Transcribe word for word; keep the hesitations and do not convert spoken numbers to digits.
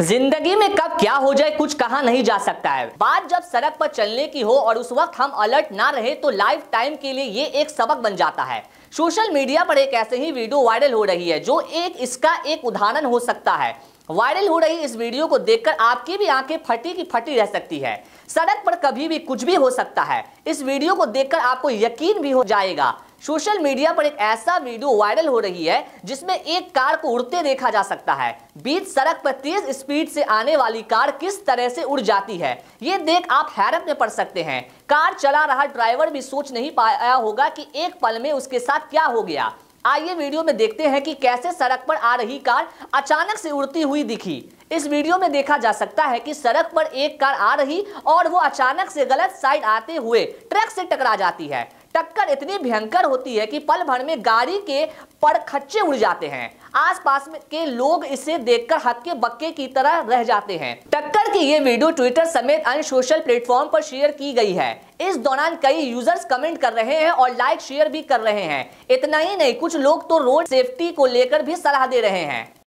जिंदगी में कब क्या हो जाए कुछ कहा नहीं जा सकता है। बात जब सड़क पर चलने की हो और उस वक्त हम अलर्ट ना रहे तो लाइफ टाइम के लिए ये एक सबक बन जाता है। सोशल मीडिया पर एक ऐसे ही वीडियो वायरल हो रही है जो एक इसका एक उदाहरण हो सकता है। वायरल हो रही इस वीडियो को देखकर आपकी भी आंखें फटी की फटी रह सकती है। सड़क पर कभी भी कुछ भी हो सकता है। इस वीडियो को देखकर आपको यकीन भी हो जाएगा। सोशल मीडिया पर एक ऐसा वीडियो वायरल हो रही है जिसमें एक कार को उड़ते देखा जा सकता है। बीच सड़क पर तेज स्पीड से आने वाली कार किस तरह से उड़ जाती है ये देख आप हैरत में पड़ सकते हैं। कार चला रहा ड्राइवर भी सोच नहीं पाया होगा कि एक पल में उसके साथ क्या हो गया। आइए वीडियो में देखते हैं कि कैसे सड़क पर आ रही कार अचानक से उड़ती हुई दिखी। इस वीडियो में देखा जा सकता है कि सड़क पर एक कार आ रही और वो अचानक से गलत साइड आते हुए ट्रक से टकरा जाती है। टक्कर इतनी भयंकर होती है कि पल भर में गाड़ी के पड़खच्चे उड़ जाते हैं। आसपास के लोग इसे देखकर हक्के बक्के की तरह रह जाते हैं। टक्कर की ये वीडियो ट्विटर समेत अन्य सोशल प्लेटफॉर्म पर शेयर की गई है। इस दौरान कई यूजर्स कमेंट कर रहे हैं और लाइक शेयर भी कर रहे हैं। इतना ही नहीं, कुछ लोग तो रोड सेफ्टी को लेकर भी सलाह दे रहे हैं।